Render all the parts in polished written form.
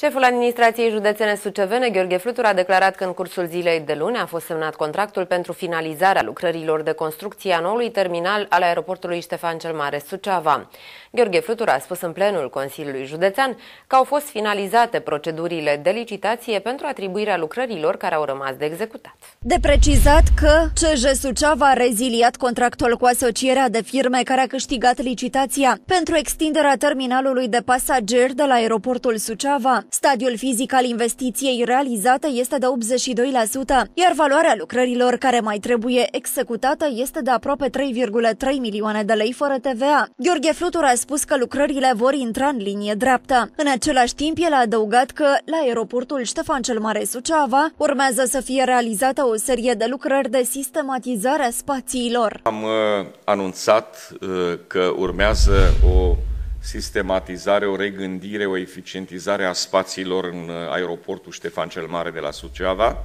Șeful Administrației Județene Sucevene, Gheorghe Flutur, a declarat că în cursul zilei de luni a fost semnat contractul pentru finalizarea lucrărilor de construcție a noului terminal al aeroportului Ștefan cel Mare Suceava. Gheorghe Flutur a spus în plenul Consiliului Județean că au fost finalizate procedurile de licitație pentru atribuirea lucrărilor care au rămas de executat. De precizat că CJ Suceava a reziliat contractul cu asocierea de firme care a câștigat licitația pentru extinderea terminalului de pasageri de la aeroportul Suceava. Stadiul fizic al investiției realizate este de 82%, iar valoarea lucrărilor care mai trebuie executată este de aproape 3,3 milioane de lei fără TVA. Gheorghe Flutur a spus că lucrările vor intra în linie dreaptă. În același timp, el a adăugat că la aeroportul Ștefan cel Mare Suceava urmează să fie realizată o serie de lucrări de sistematizare a spațiilor. Am anunțat că urmează o sistematizare, o regândire, o eficientizare a spațiilor în aeroportul Ștefan cel Mare de la Suceava.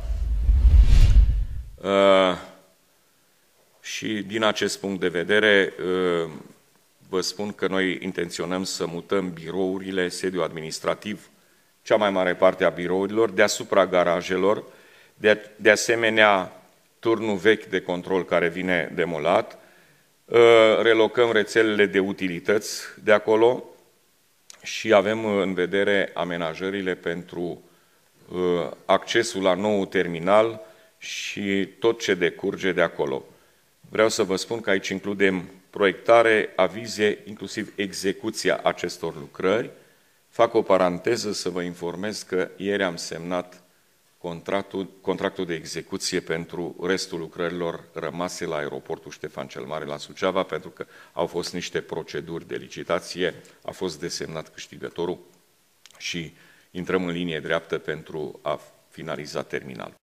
Și din acest punct de vedere vă spun că noi intenționăm să mutăm birourile, sediul administrativ, cea mai mare parte a birourilor, deasupra garajelor, de asemenea turnul vechi de control care vine demolat, relocăm rețelele de utilități de acolo și avem în vedere amenajările pentru accesul la nou terminal și tot ce decurge de acolo. Vreau să vă spun că aici includem proiectare, avize, inclusiv execuția acestor lucrări. Fac o paranteză să vă informez că ieri am semnat contractul de execuție pentru restul lucrărilor rămase la aeroportul Ștefan cel Mare la Suceava, pentru că au fost niște proceduri de licitație, a fost desemnat câștigătorul și intrăm în linie dreaptă pentru a finaliza terminalul.